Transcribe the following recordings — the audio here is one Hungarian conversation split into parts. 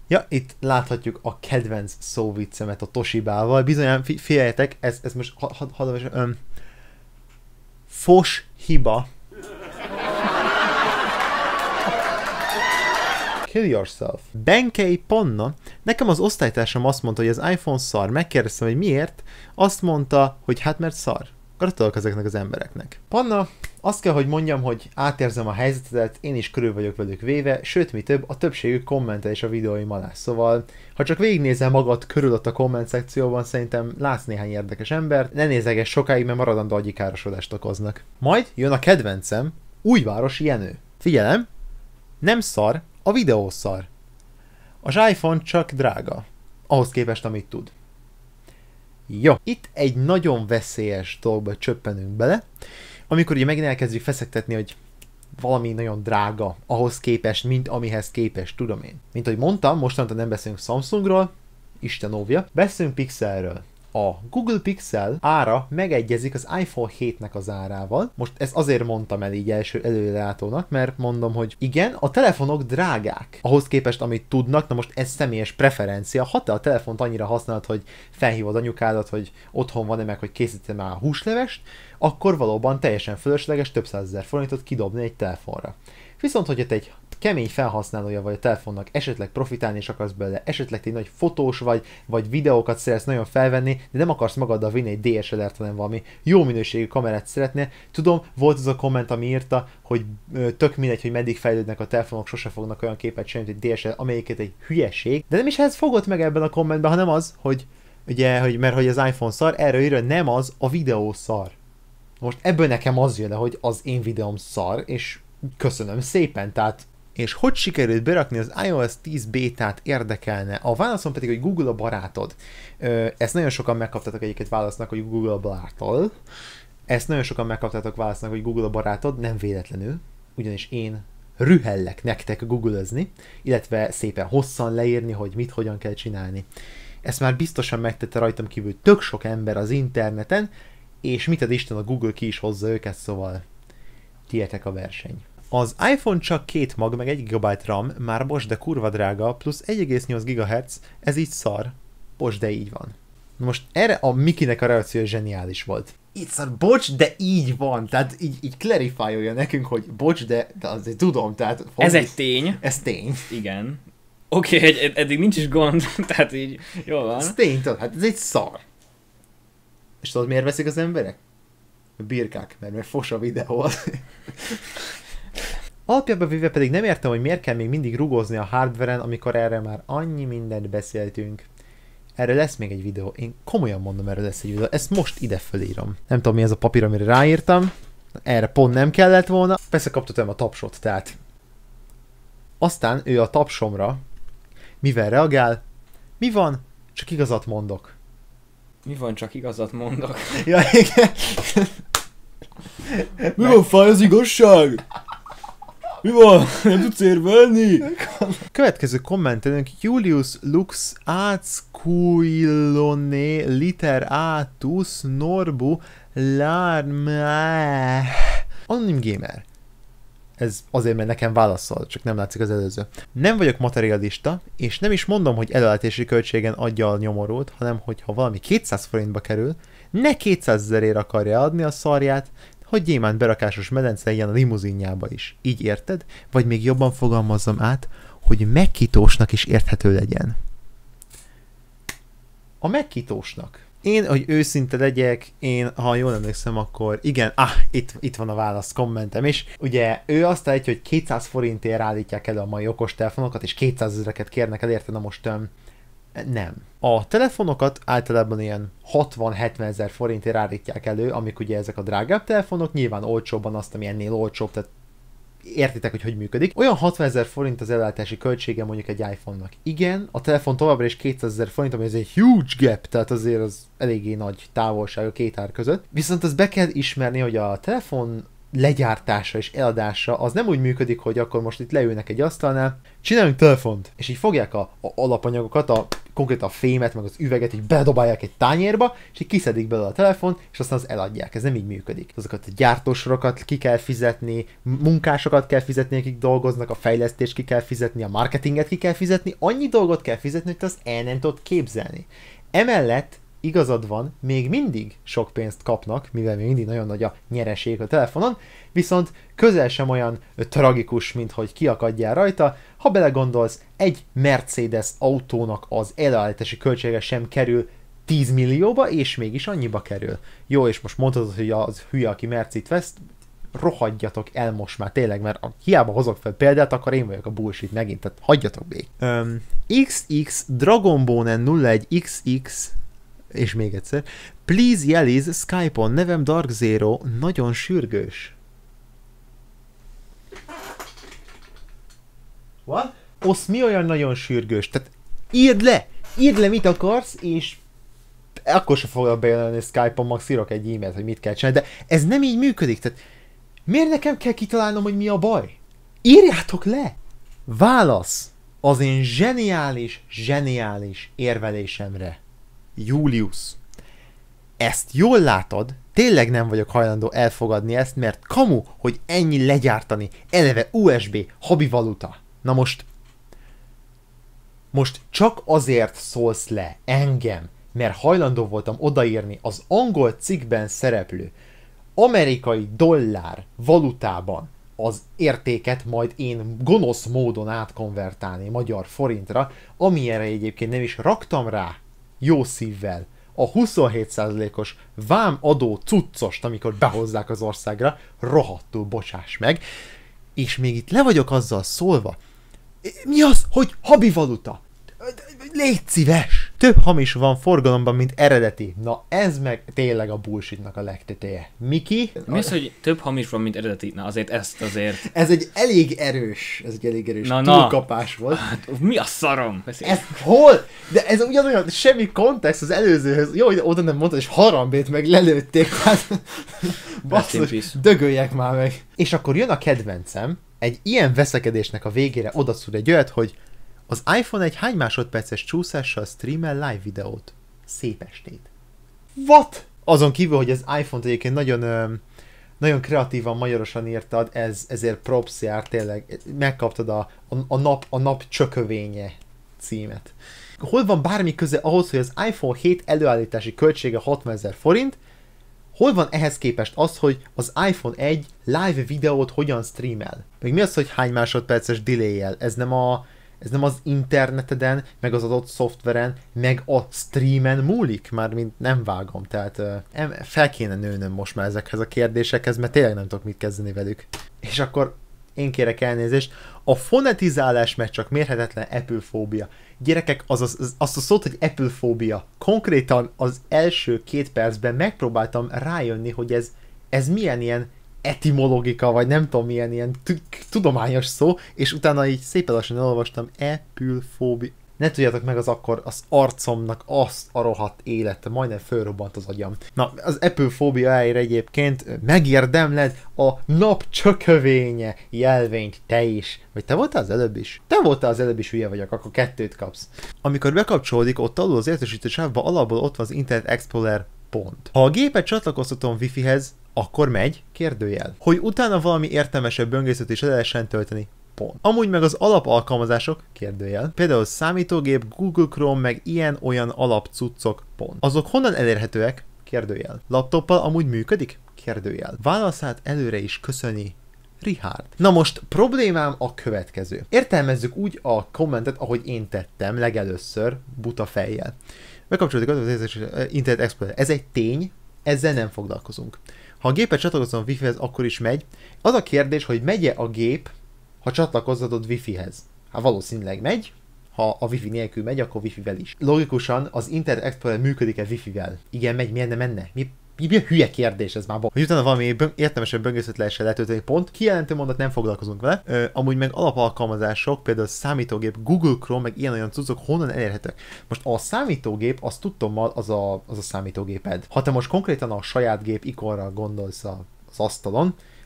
Ja, itt láthatjuk a kedvenc szóviccemet a Toshibával. Bizonyán figyeljetek, ez most fos hiba. Kill yourself. Benkei Panna. Nekem az osztálytársam azt mondta, hogy az iPhone szar. Megkérdeztem, hogy miért. Azt mondta, hogy hát mert szar. Gratulálok ezeknek az embereknek. Panna, azt kell, hogy mondjam, hogy átérzem a helyzetet, én is körül vagyok velük véve, sőt, mi több, a többségük kommentel is a videóim alá. Szóval, ha csak végignézel magad körül ott a komment szekcióban, szerintem látsz néhány érdekes embert, ne nézeges sokáig, mert maradandó agyikárosodást okoznak. Majd jön a kedvencem, Újvárosi Jenő. Figyelem, nem szar, a videó szar. Az iPhone csak drága, ahhoz képest, amit tud. Jó, itt egy nagyon veszélyes dolgba csöppenünk bele, amikor ugye megint elkezdjük feszegtetni, hogy valami nagyon drága ahhoz képest, mint amihez képest, tudom én. Mint ahogy mondtam, mostantól nem beszélünk Samsungról, Isten óvja, beszélünk Pixelről. A Google Pixel ára megegyezik az iPhone 7-nek az árával. Most ezt azért mondtam el így első előrelátónak, mert mondom, hogy igen, a telefonok drágák. Ahhoz képest, amit tudnak, na most ez személyes preferencia. Ha te a telefont annyira használod, hogy felhívod anyukádat, hogy otthon van-e meg, hogy készítem már a húslevest, akkor valóban teljesen fölösleges több százezer forintot kidobni egy telefonra. Viszont, hogyha te egy kemény felhasználója vagy a telefonnak, esetleg profitálni is akarsz belőle, esetleg egy nagy fotós vagy videókat szeretsz nagyon felvenni, de nem akarsz magaddal vinni egy DSLR-t, hanem valami jó minőségű kamerát szeretnél. Tudom, volt az a komment, ami írta, hogy tök mindegy, hogy meddig fejlődnek a telefonok, sose fognak olyan képet sem, mint egy DSLR, amelyiket egy hülyeség. De nem is ez fogott meg ebben a kommentben, hanem az, hogy ugye, mert hogy az iPhone szar, erről írja, nem az, a videó szar. Most ebből nekem az jön le, hogy az én videóm szar, és köszönöm szépen, tehát és hogy sikerült berakni az iOS 10 bétát érdekelne? A válaszom pedig, hogy Google a barátod. Ezt nagyon sokan megkaptatok egyébként válasznak, hogy Google a barátod. Ezt nagyon sokan megkaptatok válasznak, hogy Google a barátod, nem véletlenül. Ugyanis én rühellek nektek googlezni, illetve szépen hosszan leírni, hogy mit, hogyan kell csinálni. Ezt már biztosan megtette rajtam kívül tök sok ember az interneten, és mit ad Isten, a Google ki is hozza őket, szóval tietek a verseny. Az iPhone csak 2 mag, meg 1 GB RAM, már bocs, de kurva drága, plusz 1,8 GHz, ez így szar. Bocs, de így van. Most erre a Mikinek a reakció zseniális volt. Így szar, bocs, de így van, tehát így clarifálja nekünk, hogy bocs, de azért tudom, tehát... Ez egy tény. Ez tény. Igen. Oké, eddig nincs is gond, tehát így jól van. Ez tény, tudod, hát ez egy szar. És tudod, miért veszik az emberek? A birkák, mert fos a videó. Alapjában véve pedig nem értem, hogy miért kell még mindig rugózni a hardveren, amikor erre már annyi mindent beszéltünk. Erről lesz még egy videó. Én komolyan mondom, erről lesz egy videó. Ezt most ide fölírom. Nem tudom, mi ez a papír, amire ráírtam. Erre pont nem kellett volna. Persze kaptam a tapsot, tehát. Aztán ő a tapsomra mivel reagál? Mi van? Csak igazat mondok. Mi van, csak igazat mondok? Ja, igen. Mi van, fáj az igazság? Mi van? Nem tudsz érvelni? Következő kommentelőnk Julius Lux Atskuilone Liter Atus Norbu Larme Anonym Gamer. Ez azért, mert nekem válaszol, csak nem látszik az előző. Nem vagyok materialista, és nem is mondom, hogy előállítási költségen adja a nyomorult, hanem hogy ha valami 200 forintba kerül, ne 200 000-ért akarja adni a szarját, hogy gyémánt berakásos medence legyen a limuzinjába is. Így érted? Vagy még jobban fogalmazzam át, hogy megkitósnak is érthető legyen. A megkitósnak. Én, hogy őszinte legyek, én, ha jól emlékszem, akkor igen, itt van a válasz kommentem is. Ugye ő azt állítja, hogy 200 forintért állítják elő a mai okostelefonokat, és 200 000-eket kérnek el, érted? Na most nem. A telefonokat általában ilyen 60-70 000 forintért állítják elő, amik ugye ezek a drágább telefonok, nyilván olcsóbban azt, ami ennél olcsóbb, tehát értitek, hogy működik. Olyan 60 000 forint az ellátási költsége mondjuk egy iPhone-nak. Igen, a telefon továbbra is 200 000 forint, ami ez egy huge gap, tehát azért az eléggé nagy távolság a két ár között. Viszont azt be kell ismerni, hogy a telefon legyártása és eladása az nem úgy működik, hogy akkor most itt leülnek egy asztalnál, csináljunk telefont, és így fogják a alapanyagokat, a konkrétan a fémet, meg az üveget így bedobálják egy tányérba, és így kiszedik belőle a telefon, és aztán az eladják. Ez nem így működik. Azokat a gyártósorokat ki kell fizetni, munkásokat kell fizetni, akik dolgoznak, a fejlesztést ki kell fizetni, a marketinget ki kell fizetni, annyi dolgot kell fizetni, hogy te azt el nem tudod képzelni. Emellett igazad van, még mindig sok pénzt kapnak, mivel még mindig nagyon nagy a nyereség a telefonon, viszont közel sem olyan tragikus, mint hogy kiakadjál rajta. Ha belegondolsz, egy Mercedes autónak az elállítási költsége sem kerül 10 millióba, és mégis annyiba kerül. Jó, és most mondhatod, hogy az hülye, aki Mercit vesz, rohadjatok el most már tényleg, mert hiába hozok fel példát, akkor én vagyok a bullshit megint, tehát hagyjatok még. XX Dragonbone 01 XX és még egyszer. Please jeliz Skype-on, nevem Dark Zero, nagyon sürgős. What? Osz, mi olyan nagyon sürgős? Tehát írd le mit akarsz, és akkor se foglak bejelölni Skype-on, max írok egy e-mailt, hogy mit kell csinálni, de ez nem így működik, tehát miért nekem kell kitalálnom, hogy mi a baj? Írjátok le! Válasz az én zseniális érvelésemre. Julius, ezt jól látod, tényleg nem vagyok hajlandó elfogadni ezt, mert kamu, hogy ennyi legyártani, eleve USB, habi valuta. Na most csak azért szólsz le engem, mert hajlandó voltam odaírni az angol cikkben szereplő amerikai dollár valutában az értéket, majd én gonosz módon átkonvertálni magyar forintra, amilyenre egyébként nem is raktam rá jó szívvel a 27%-os vámadó cuccost, amikor behozzák az országra, rohadtul bocsáss meg, és még itt le vagyok azzal szólva. Mi az, hogy habi valuta? Légy szíves! Több hamis van forgalomban, mint eredeti. Na ez meg tényleg a bullshitnak a legteteje. Miki? Mi az, hogy több hamis van, mint eredeti? Na azért Ez egy elég erős túlkapás volt. Hát, mi a szarom? Ez hol? De ez ugyanolyan, semmi kontext az előzőhöz. Jó, hogy oda nem mondtad, és Harambét meg lelőtték. Hát, basszus, dögöljek már meg. És akkor jön a kedvencem, egy ilyen veszekedésnek a végére odaszúr egy olyat, hogy az iPhone egy hány másodperces csúszással streamel live videót? Szép estét. What? Azon kívül, hogy az iPhone-t egyébként nagyon kreatívan magyarosan írtad, ezért props jár, tényleg megkaptad a nap csökövénye címet. Hol van bármi köze ahhoz, hogy az iPhone 7 előállítási költsége 60 000 forint, hol van ehhez képest az, hogy az iPhone 1 live videót hogyan streamel? Még mi az, hogy hány másodperces delay-jel? Ez nem az interneteden, meg az adott szoftveren, meg a streamen múlik? Mármint nem vágom, tehát fel kéne nőnöm most már ezekhez a kérdésekhez, mert tényleg nem tudok mit kezdeni velük. És akkor én kérek elnézést, a fonetizálás meg csak mérhetetlen Apple-fóbia. Gyerekek, azt a szót, hogy Apple-fóbia, konkrétan az első 2 percben megpróbáltam rájönni, hogy ez milyen ilyen etimologika, vagy nem tudom milyen ilyen tudományos szó, és utána így szépen lassan elolvastam Apple-fóbia. Ne tudjátok meg az arcomnak azt a rohadt élete, majdnem fölrobbant az agyam. Na, az Apple-fóbiáért egyébként megérdemled a nap csökövénye jelvényt te is. Vagy te voltál az előbb is? Te voltál az előbb is, hülye vagyok, akkor 2 kapsz. Amikor bekapcsolódik, ott alul az értesítő sávban alapból ott van az Internet Explorer pont. Ha a gépet csatlakoztatom Wi-Fi-hez, akkor megy, kérdőjel. Hogy utána valami értelmesebb böngészőt is le lehessen tölteni, pont. Amúgy meg az alapalkalmazások, kérdőjel, például számítógép, Google Chrome, meg ilyen-olyan alapcuccok, pont. Azok honnan elérhetőek? Kérdőjel. Laptoppal amúgy működik? Kérdőjel. Válaszát előre is köszöni Richard. Na most problémám a következő. Értelmezzük úgy a kommentet, ahogy én tettem legelőször, buta fejjel. Bekapcsolódik az Internet Explorer. Ez egy tény, ezzel nem foglalkozunk. Ha a gépet csatlakozom a Wi-Fi-hez, akkor is megy. Az a kérdés, hogy megye a gép, ha csatlakoztatod Wi-Fi-hez. Hát valószínűleg megy, ha a Wi-Fi nélkül megy, akkor Wi-Fi-vel is. Logikusan az Internet Explorer működik-e Wi-Fi-vel? Igen, megy, miért ne menne? Mi a hülye kérdés ez már? Hogy utána valami értelmesebb böngészőt lehessen letölteni, pont. Kijelentő mondat, nem foglalkozunk vele. Amúgy meg alapalkalmazások, például a számítógép, Google Chrome, meg ilyen-olyan cuccok honnan elérhetők. Most a számítógép, azt tudtommal az a számítógéped. Ha te most konkrétan a saját gép ikonra gondolsz az asztalon,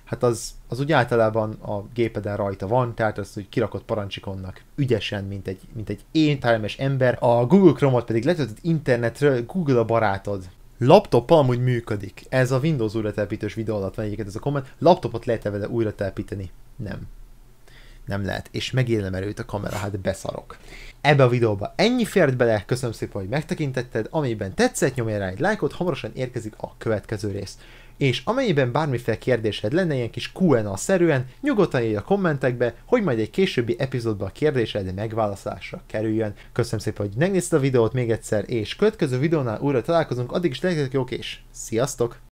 hát az úgy általában a gépeden rajta van, tehát azt úgy kirakott parancsikonnak ügyesen, mint egy értelmes ember. A Google Chrome-ot pedig letöltött internetről, Google a barátod. Laptoppal amúgy működik. Ez a Windows újratelepítős videó alatt van egyébként ez a komment. Laptopot lehet-e vele újratelepíteni? Nem lehet. És megélem erőt a kamera, hát beszarok. Ebbe a videóba ennyi fért bele, köszönöm szépen, hogy megtekintetted, amennyiben tetszett, nyomj rá egy lájkot, hamarosan érkezik a következő rész. És amennyiben bármiféle kérdésed lenne, ilyen kis Q&A-szerűen, nyugodtan írj a kommentekbe, hogy majd egy későbbi epizódban a kérdésed megválaszolásra kerüljön. Köszönöm szépen, hogy megnézted a videót még egyszer, és következő videónál újra találkozunk, addig is legyetek jók és sziasztok!